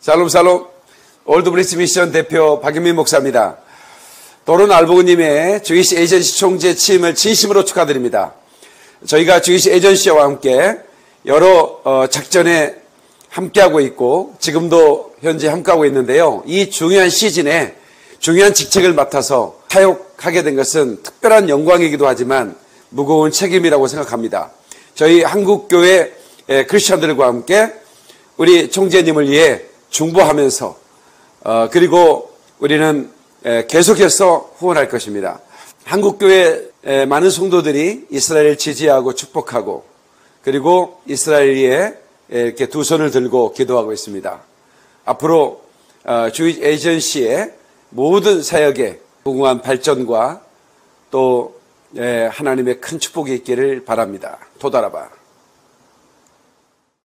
샬롬 샬롬. 올드브리스 미션 대표 박윤민 목사입니다. 도론 알보그님의 주이시 에이전시 총재 취임을 진심으로 축하드립니다. 저희가 주이시 에이전시와 함께 여러 작전에 함께하고 있고 지금도 현재 함께하고 있는데요. 이 중요한 시즌에 중요한 직책을 맡아서 사역하게 된 것은 특별한 영광이기도 하지만 무거운 책임이라고 생각합니다. 저희 한국교회 크리스천들과 함께 우리 총재님을 위해 중보하면서 그리고 우리는 계속해서 후원할 것입니다. 한국교회 많은 성도들이 이스라엘을 지지하고 축복하고 그리고 이스라엘 위에 이렇게 두 손을 들고 기도하고 있습니다. 앞으로 주의 에이전시의 모든 사역에 무궁한 발전과 또 하나님의 큰 축복이 있기를 바랍니다. 토다라바.